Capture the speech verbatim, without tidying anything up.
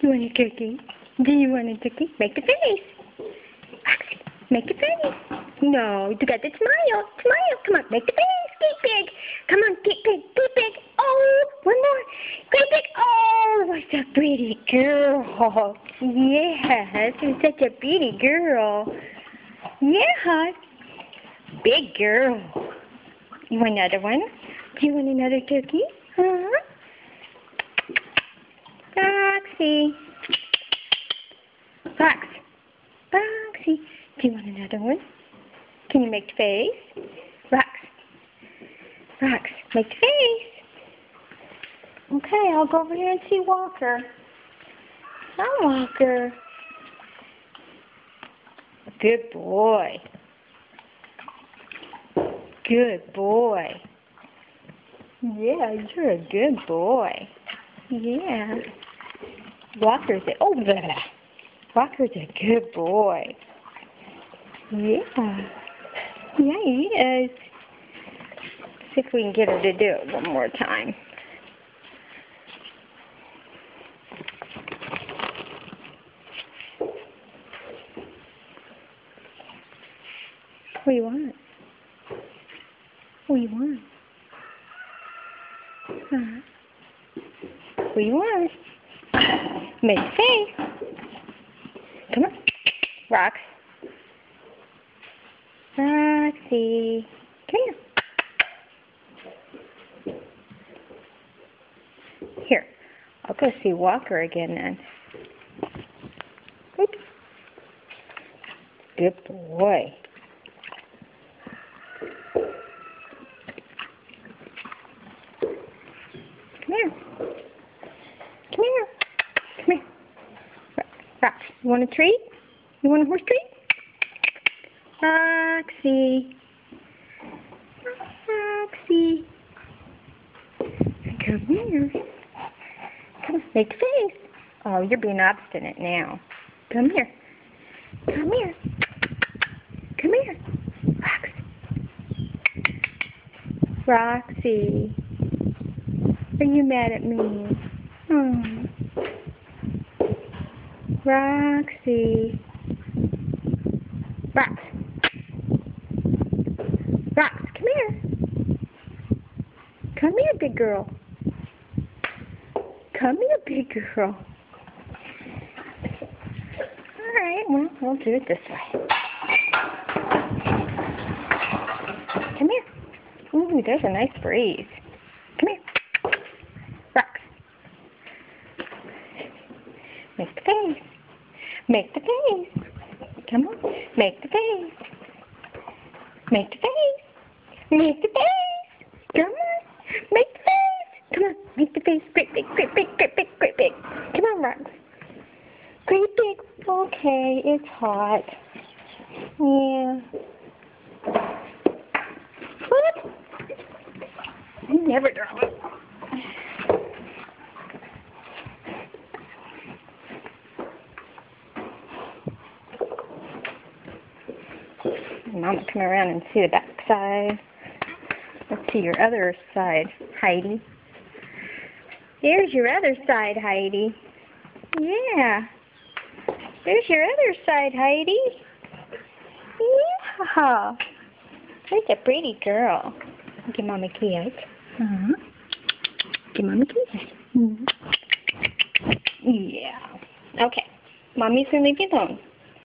You want a cookie? Do you want a cookie? Make the face. Make the face. No, you got the smile. Smile. Come on, make the face. Get big. Come on, get big. Get big. Oh, one more. Get big. Oh, what's a pretty girl. Yes, you're such a pretty girl. Yeah, big girl. You want another one? Do you want another cookie? Huh? Roxy. Rox. Roxy. Do you want another one? Can you make the face? Rox. Rox, make the face. Okay, I'll go over here and see Walker. Hi, Walker. Good boy. Good boy. Yeah, you're a good boy. Yeah. Walker's a, oh, blah, blah. Walker's a good boy. Yeah. Yeah, he is. See if we can get her to do it one more time. What do you want? What do you want? Huh? What do you want? Make a face. Come on. Rox. Roxy. Come here. Here. I'll go see Walker again then. Oops. Good boy. Come here. Come here. Come here. Rox, you want a treat? You want a horse treat? Roxy. Roxy. Come here. Come on, make a face. Oh, you're being obstinate now. Come here. Come here. Come here. Rox. Roxy. Are you mad at me? Oh. Roxy. Rox. Rox, come here. Come here, big girl. Come here, big girl. Alright, well, we'll do it this way. Come here. Ooh, there's a nice breeze. Come here. Rox. Make the face. Make the face. Come on. Make the face. Make the face. Make the face. Come on. Make the face. Come on. Make the face. Great big, great big, great big, great big. Come on, Rox. Great big. Okay, it's hot. Yeah. What? I never draw it. Mama, come around and see the back side. Let's see your other side, Heidi. There's your other side, Heidi. Yeah. There's your other side, Heidi. Yeah. There's a pretty girl. Give Mama a kiss. Uh-huh. Give Mama a kiss. Mm-hmm. Yeah. Okay. Mommy's going to leave you alone.